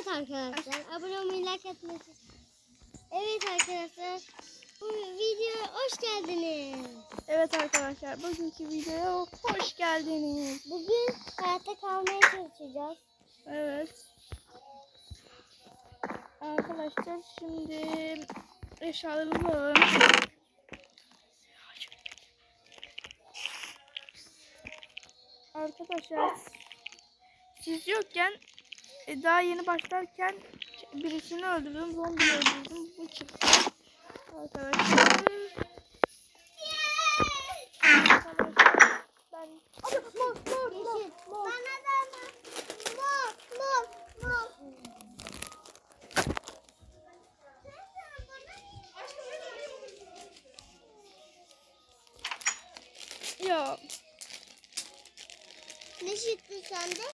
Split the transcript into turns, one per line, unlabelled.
Evet arkadaşlar, abone olmayı, like atmayı. Evet arkadaşlar, bu videoya hoş geldiniz.
Evet arkadaşlar, bugünkü videoya hoş geldiniz.
Bugün hayatta kalmaya çalışacağız.
Evet. Arkadaşlar şimdi eşyalarımızı alalım. Arkadaşlar siz yokken daha yeni başlarken birisini öldürdüm, zombiyi öldürdüm. Bu çıktı. Arkadaşlar. Ben
Yeşil. Bana da mor.
ya
Ne çıktı sende?